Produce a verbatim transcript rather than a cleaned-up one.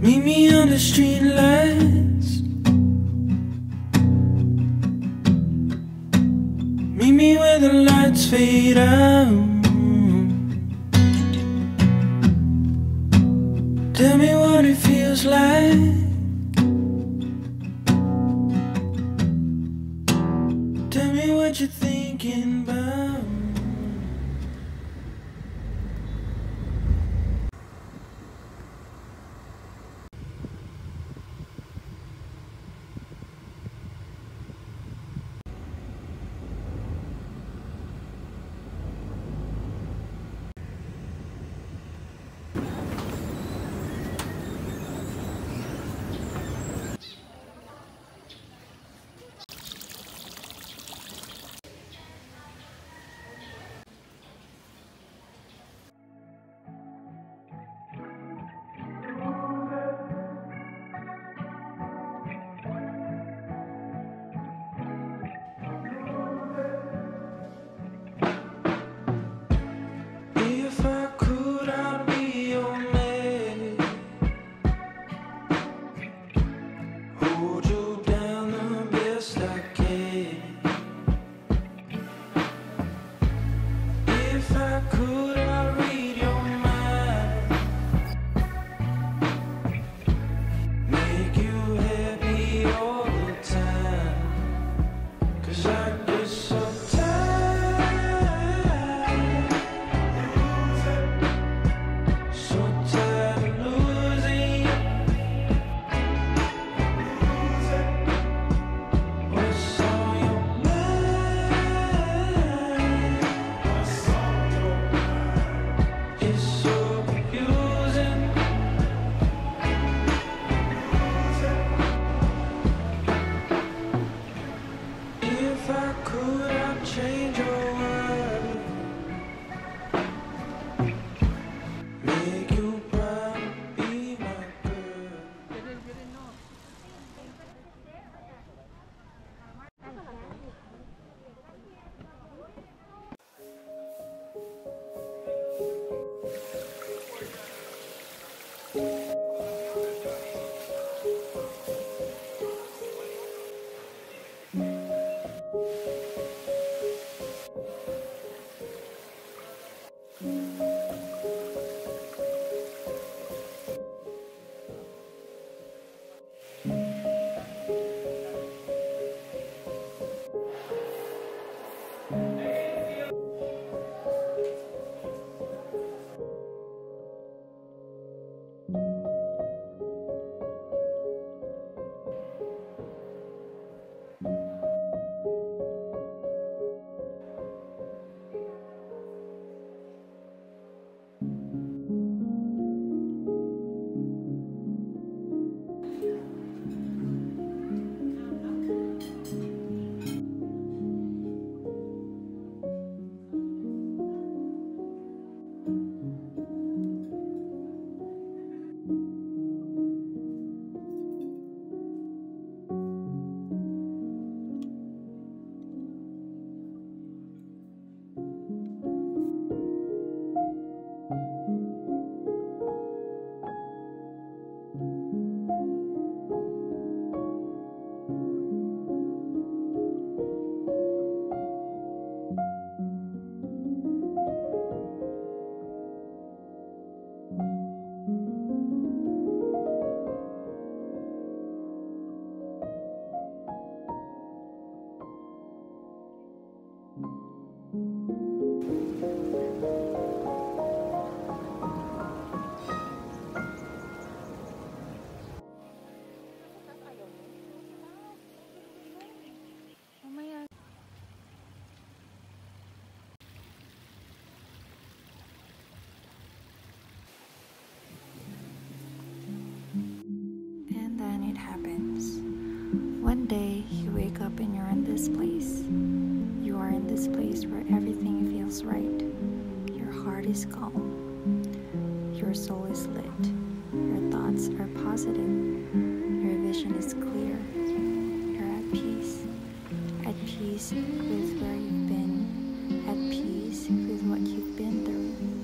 Meet me on the street lights. Meet me where the lights fade out. Tell me what it feels like. Tell me what you're thinking about. One day you wake up and you're in this place. You are in this place where everything feels right. Your heart is calm. Your soul is lit. Your thoughts are positive. Your vision is clear. You're at peace. At peace with where you've been. At peace with what you've been through.